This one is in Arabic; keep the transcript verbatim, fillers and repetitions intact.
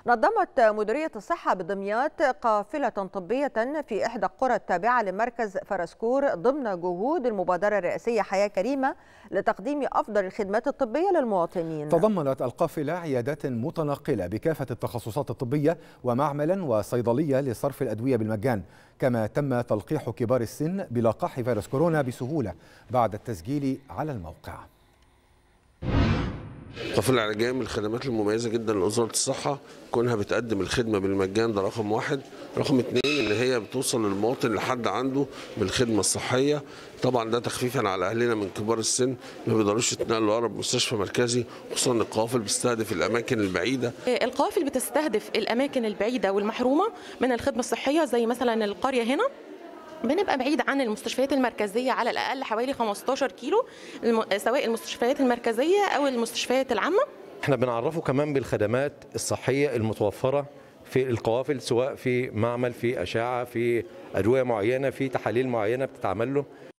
نظمت مديرية الصحة بدمياط قافلة طبية في إحدى القرى التابعة لمركز فرسكور ضمن جهود المبادرة الرئاسية حياة كريمة لتقديم أفضل الخدمات الطبية للمواطنين. تضمنت القافلة عيادات متنقلة بكافة التخصصات الطبية ومعملا وصيدلية لصرف الأدوية بالمجان، كما تم تلقيح كبار السن بلقاح فيروس كورونا بسهولة بعد التسجيل على الموقع. القافلة العلاجية من الخدمات المميزة جدا لوزارة الصحة، كونها بتقدم الخدمة بالمجان، ده رقم واحد. رقم اتنين ان هي بتوصل للمواطن لحد عنده بالخدمة الصحية، طبعا ده تخفيفا على اهلنا من كبار السن ما بيقدروش يتنقلوا اقرب مستشفى مركزي، خصوصا ان القوافل بتستهدف الاماكن البعيدة. القوافل بتستهدف الاماكن البعيدة والمحرومة من الخدمة الصحية، زي مثلا القرية هنا بنبقى بعيد عن المستشفيات المركزية على الأقل حوالي خمستاشر كيلو، سواء المستشفيات المركزية أو المستشفيات العامة. احنا بنعرفه كمان بالخدمات الصحية المتوفرة في القوافل، سواء في معمل، في أشعة، في أدوية معينة، في تحاليل معينة بتتعمل له.